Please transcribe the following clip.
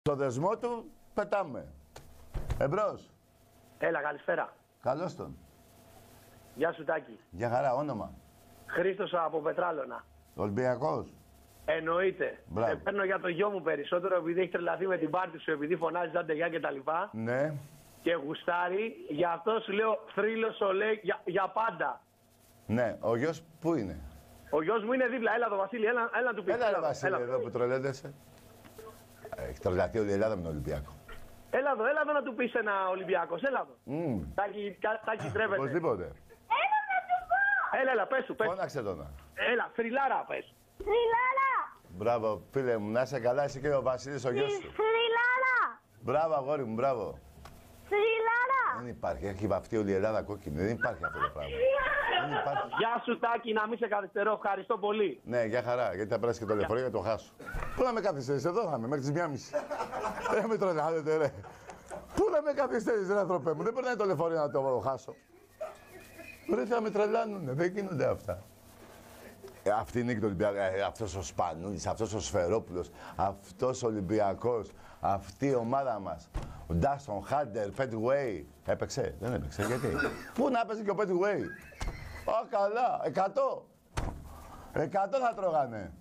Στο δεσμό του πετάμε. Εμπρός. Έλα, καλησπέρα. Καλώς τον. Γεια σου, Τάκη. Για χαρά, όνομα. Χρήστος από Πετράλωνα. Ολυμπιακός. Εννοείται. Μπράβο. Παίρνω για το γιο μου περισσότερο επειδή έχει τρελαθεί με την πάρτι σου, επειδή φωνάζει άντε γεια κτλ. Ναι. Και γουστάρει. Γι' αυτό σου λέω θρύλος λέει για πάντα. Ναι. Ο γιος πού είναι? Ο γιος μου είναι δίπλα. Έλα το Βασίλη, έλα να του πει. Έλα ρε Βασίλη εδώ που τρελαίνεσαι. Έχει τρελαθεί όλη η Ελλάδα με τον Ολυμπιακό. Έλα εδώ να του πεις ένα Ολυμπιακός. Έλα εδώ. Τάκη τρέπεται. Οπωσδήποτε. Έλα να του πω! Έλα, πες σου. Φώναξε τον. Έλα, θρυλάρα πες. Θρυλάρα! Μπράβο, φίλε μου, να είσαι καλά, εσύ και ο Βασίλης ο γιος σου. Θρυλάρα! Μπράβο, αγόρι μου, μπράβο. Θρυλάρα! Δεν υπάρχει, έχει βαφτεί όλη η Ελλάδα κόκκινη. Δεν υπάρχει αυτό το πράγμα. Δεν υπάρχει. Γεια σου, Τάκη, να μην σε καθυστερώ. Ευχαριστώ πολύ. Ναι, για χαρά, γιατί θα περάσει και το λεωφορείο για το χάσω. Πού να με καθυστερείς, εδώ θα είμαι, μέχρι τις 1:30. Δεν με τρελάνετε, ρε. Πού να με καθυστερείς, ρε άνθρωπε μου, δεν περνάει το λεωφορείο να το χάσω. Ρε, θα με τρελάνουνε, δεν γίνονται αυτά. Αυτή είναι και το Ολυμπιακό, αυτός ο Σπανούλης, αυτός ο Σφερόπουλος, αυτός ο Ολυμπιακός, αυτή η ομάδα μας. Ο Ντάστον, Χάντερ, Πέτιγουέι. Έπαιξε, δεν έπαιξε, γιατί. Πού να έπαιζε και ο Πέτιγουέι. Α, καλά, 100. 100 θα τρώγανε.